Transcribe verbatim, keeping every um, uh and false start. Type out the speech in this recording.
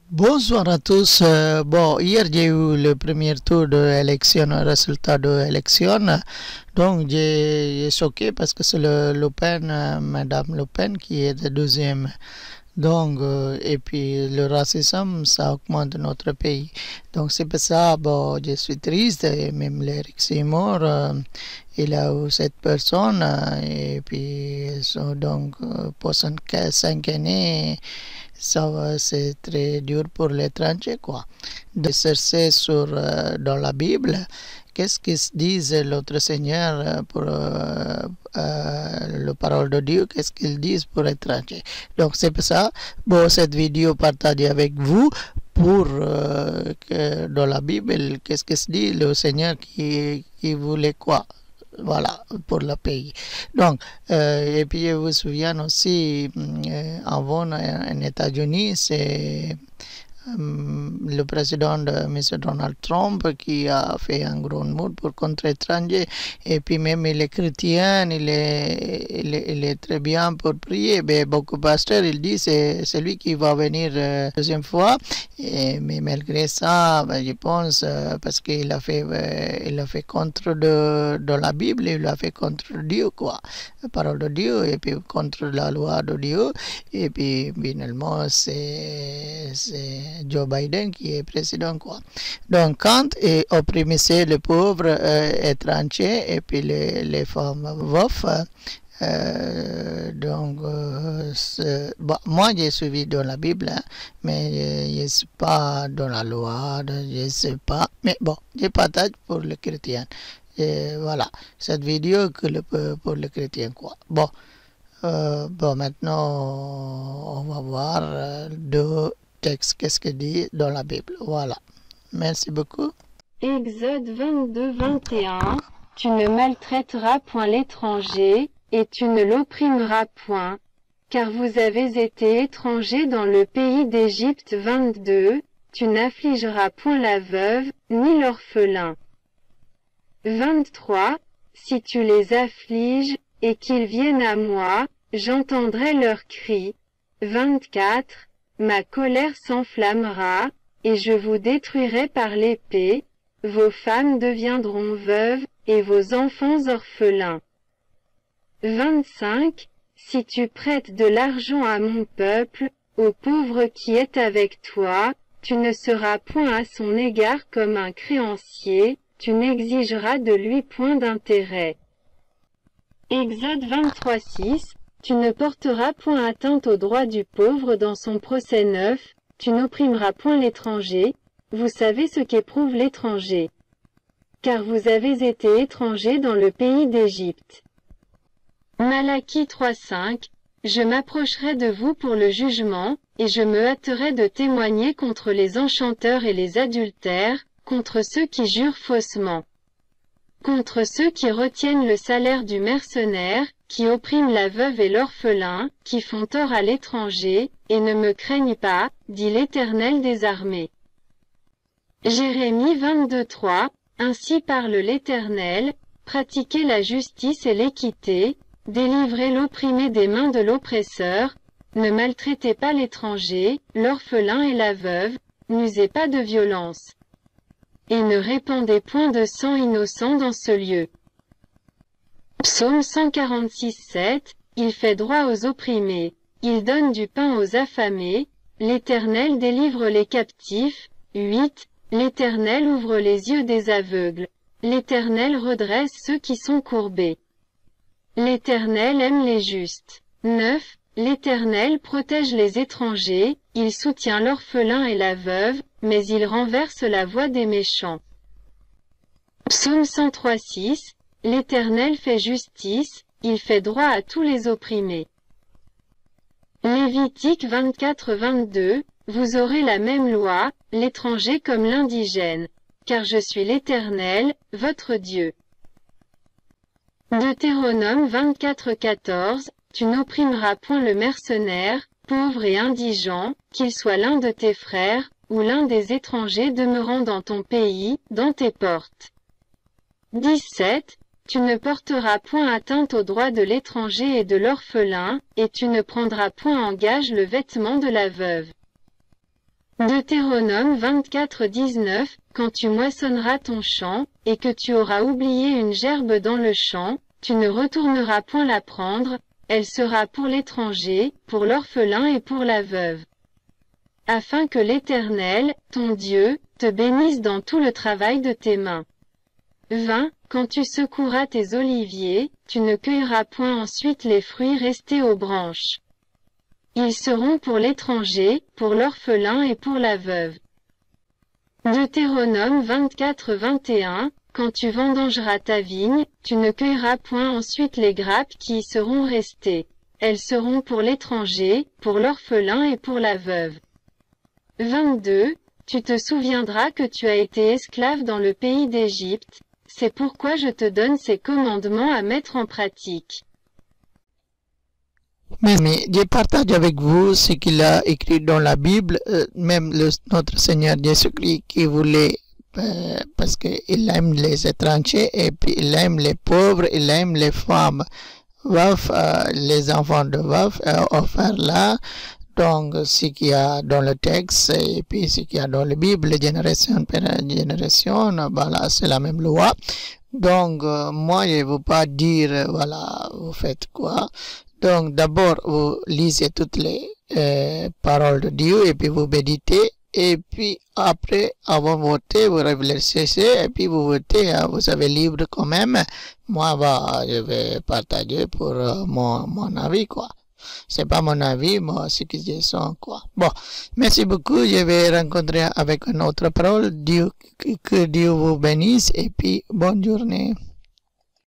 Bonsoir à tous. Euh, bon, hier j'ai eu le premier tour de élection, le résultat de l'élection. Donc j'ai j'ai choqué parce que c'est le Le Pen, euh, Madame Le Pen qui est le deuxième. Donc, euh, et puis le racisme, ça augmente dans notre pays. Donc c'est pour ça, bon, je suis triste. Et même l'Éric Zemmour, euh, il a eu cette personne. euh, et puis, ils sont donc, euh, pour cinq, cinq années, ça va, c'est très dur pour l'étranger, quoi. De chercher sur, euh, dans la Bible, qu'est-ce qu'ils disent l'autre Seigneur euh, pour euh, euh, la parole de Dieu, qu'est-ce qu'ils disent pour l'étranger. Donc c'est pour ça, bon, cette vidéo partagée avec vous pour euh, que dans la Bible, qu'est-ce que se dit le Seigneur qui, qui voulait quoi. Voilà, pour le pays. Donc, euh, et puis je vous souviens aussi, euh, avant, en États-Unis, c'est euh, le président de M. Donald Trump qui a fait un grand mot pour contre étranger. Et puis même il est chrétien, il est, il est, il est très bien pour prier. Mais beaucoup de pasteurs, ils disent c'est celui qui va venir euh, deuxième fois. Et, mais malgré ça, ben, je pense, euh, parce qu'il a fait, euh, il a fait contre de, de la Bible, il a fait contre Dieu, quoi. La parole de Dieu, et puis contre la loi de Dieu. Et puis finalement, c'est Joe Biden qui est président, quoi. Donc quand il opprimait les pauvres euh, étrangers et puis les, les femmes veuves, euh, donc, euh, bon, moi j'ai suivi dans la Bible, hein, mais je ne suis pas dans la loi, je ne sais pas. Mais bon, je partage pour les chrétiens. Et voilà, cette vidéo que le, pour les chrétiens, quoi. Bon, euh, bon, maintenant, on va voir euh, deux textes, qu'est-ce qu'il dit dans la Bible. Voilà. Merci beaucoup. Exode vingt-deux, vingt et un. Tu ne maltraiteras point l'étranger, et tu ne l'opprimeras point, car vous avez été étrangers dans le pays d'Égypte. vingt-deux. Tu n'affligeras point la veuve, ni l'orphelin. vingt-trois. Si tu les affliges, et qu'ils viennent à moi, j'entendrai leurs cris. vingt-quatre. Ma colère s'enflammera, et je vous détruirai par l'épée, vos femmes deviendront veuves, et vos enfants orphelins. vingt-cinq. Si tu prêtes de l'argent à mon peuple, au pauvre qui est avec toi, tu ne seras point à son égard comme un créancier, tu n'exigeras de lui point d'intérêt. Exode vingt-trois, six. Tu ne porteras point atteinte au droit du pauvre dans son procès neuf, tu n'opprimeras point l'étranger, vous savez ce qu'éprouve l'étranger. Car vous avez été étrangers dans le pays d'Égypte. Malachie trois, cinq. Je m'approcherai de vous pour le jugement, et je me hâterai de témoigner contre les enchanteurs et les adultères, contre ceux qui jurent faussement. Contre ceux qui retiennent le salaire du mercenaire, qui oppriment la veuve et l'orphelin, qui font tort à l'étranger, et ne me craignent pas, dit l'Éternel des armées. Jérémie vingt-deux, trois. Ainsi parle l'Éternel, pratiquez la justice et l'équité, délivrez l'opprimé des mains de l'oppresseur, ne maltraitez pas l'étranger, l'orphelin et la veuve, n'usez pas de violence. Et ne répandez point de sang innocent dans ce lieu. Psaume cent quarante-six, sept. Il fait droit aux opprimés, il donne du pain aux affamés, l'Éternel délivre les captifs. huit. L'Éternel ouvre les yeux des aveugles, l'Éternel redresse ceux qui sont courbés. L'Éternel aime les justes. neuf. L'Éternel protège les étrangers, il soutient l'orphelin et la veuve, mais il renverse la voie des méchants. Psaume cent trois, six. L'Éternel fait justice, il fait droit à tous les opprimés. Lévitique vingt-quatre, vingt-deux. Vous aurez la même loi, l'étranger comme l'indigène, car je suis l'Éternel, votre Dieu. Deutéronome vingt-quatre, quatorze. Tu n'opprimeras point le mercenaire, pauvre et indigent, qu'il soit l'un de tes frères, ou l'un des étrangers demeurant dans ton pays, dans tes portes. dix-sept. Tu ne porteras point atteinte au droit de l'étranger et de l'orphelin, et tu ne prendras point en gage le vêtement de la veuve. Deutéronome vingt-quatre dix-neuf, quand tu moissonneras ton champ, et que tu auras oublié une gerbe dans le champ, tu ne retourneras point la prendre, elle sera pour l'étranger, pour l'orphelin et pour la veuve. Afin que l'Éternel, ton Dieu, te bénisse dans tout le travail de tes mains. vingt. Quand tu secoueras tes oliviers, tu ne cueilleras point ensuite les fruits restés aux branches. Ils seront pour l'étranger, pour l'orphelin et pour la veuve. Deutéronome vingt-quatre vingt et un, quand tu vendangeras ta vigne, tu ne cueilleras point ensuite les grappes qui y seront restées. Elles seront pour l'étranger, pour l'orphelin et pour la veuve. vingt-deux. Tu te souviendras que tu as été esclave dans le pays d'Égypte, c'est pourquoi je te donne ces commandements à mettre en pratique. Mais, mais je partage avec vous ce qu'il a écrit dans la Bible, euh, même le, notre Seigneur Jésus-Christ qui voulait, euh, parce qu'il aime les étrangers et puis il aime les pauvres, il aime les femmes veufs, euh, les enfants de veufs, euh, offerts là. Donc, ce qu'il y a dans le texte et puis ce qu'il y a dans la Bible, génération par génération, voilà, c'est la même loi. Donc, euh, moi, je ne veux pas dire, euh, voilà, vous faites quoi. Donc, d'abord, vous lisez toutes les euh, paroles de Dieu et puis vous méditez. Et puis, après avoir voté, vous réfléchissez et puis vous votez. Hein, vous avez libre quand même. Moi, bah, je vais partager pour euh, mon, mon avis, quoi. C'est pas mon avis, moi, ce que je sens, quoi. Bon, merci beaucoup. Je vais rencontrer avec une autre parole. Dieu, que Dieu vous bénisse et puis bonne journée.